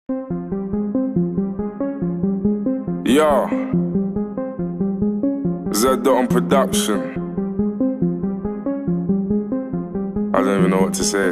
Yo, Z on production. I don't even know what to say.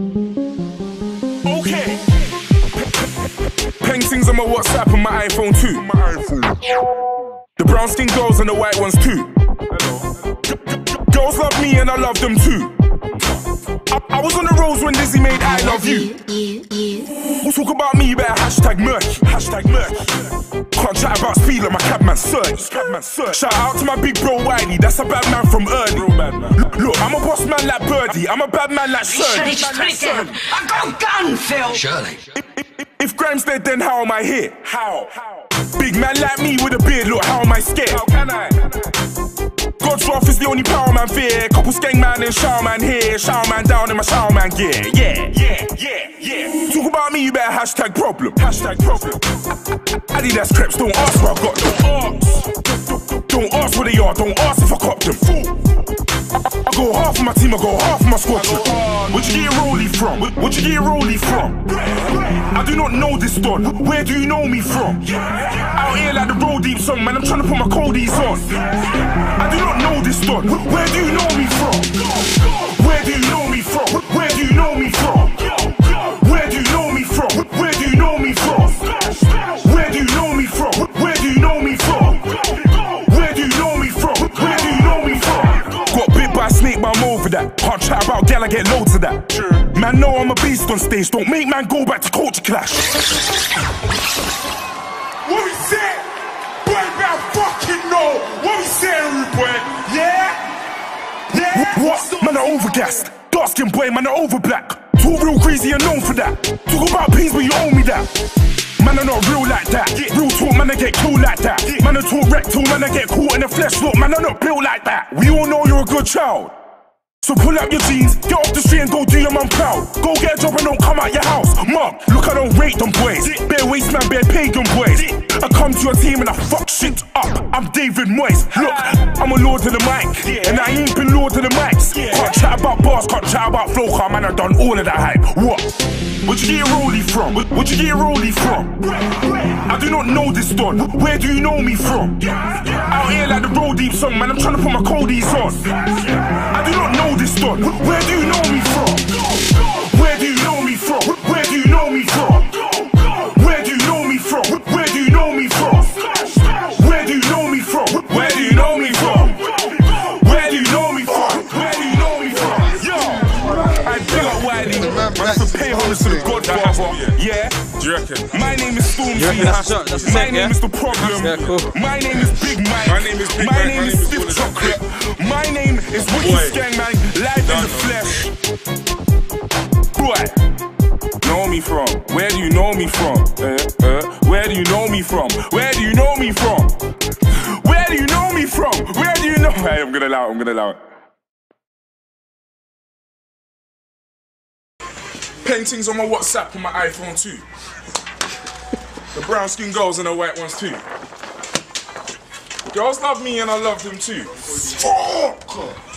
Okay. Paintings on my WhatsApp and my iPhone too. The brown skin girls and the white ones too. Girls love me and I love them too. I was on the roads when Lizzie made I Love You. We'll talk about me, you better hashtag murky. Hashtag murky. Can't chat about speed like my cabman surge. Shout out to my big bro Wiley, that's a bad man from early. Look, I'm a boss man like Birdie, I'm a bad man like Shirley. I got a gun, Phil! Shirley. If Graham's dead, then how am I here? How? Big man like me with a beard, look, how am I scared? How can I? God's wrath is the only power man fear. Couple skeng man and shower man here. Shower man down in my shower man gear. Yeah. Talk about me, you better hashtag problem. Hashtag problem. Adidas crepes, don't ask where I got them. Don't ask where they are, don't ask if I cop them. I go half of my team, I go half of my squadron. Where'd you get your rollie from? Where'd you get your rollie from? I do not know this don. Where do you know me from? Out here like the Roll Deep song, man, I'm trying to put my coldies on. I do not know this don. Where do you know me from? Where do you know me from? Where do you know me from? Where do you know me from? Where do you know me from? Where do you know me from? Where do you know me from? Where do you know me from? Where do you know me from? Got bit by a snake, but I'm over that. Can't chat about gal, I get loads of that. Man, know I'm a beast on stage. Don't make man go back to culture clash. What we say? Boy, man, fucking know. What we say, rude boy? Yeah? What? Man, are overgassed. Dark skin boy, man, are over black. Too real crazy and known for that. Talk about peas, but you owe me that. Man, are not real like that. Real talk, man, I get killed like that. Man, I talk rectal, man, I get caught in the flesh. Look, man, I'm not built like that. We all know you're a good child. So pull up your jeans, get off the street and go do your mum proud. Go get a job and don't come out your house. Mum, look, I don't rate them boys. Bare waste man, bare pagan boys. I come to your team and I fuck shit up. I'm David Moyes. Look, I'm a lord to the mic, and I ain't been lord to the mics. Can't chat about bars, can't chat about flow, car, man, I done all of that hype. What? Where'd you get your rollie from? Where'd you get your rollie from? I do not know this don. Where do you know me from? Out here like the Roll Deep song, man, I'm trying to put my coldies on. I do not know this don. Where do you know me from? Where do you know me from? Where do you know me from? Where do you know me from? Where do you know me from? Where do you know me from? Where do you know me from? Where do you know me from? Where do you know me from? Yo, I big up Wiley. Man, to pay homage to the Godfather. Yeah. Do you reckon? My name is Stormzy. My name is The Problem. Yeah, cool. My name is Big Mike. My name is Big My Mike. name is Stiff Chocolate. My name is Wicked Skeng Man. Live in the flesh. Boy, know me from? Where do you know me from? Where do you know me from? Where do you know me from? Where do you know me from? Where do you know? Hey, I'm gonna allow it. Paintings on my WhatsApp and my iPhone too. The brown skin girls and the white ones too. Girls love me and I love them too. Fuck!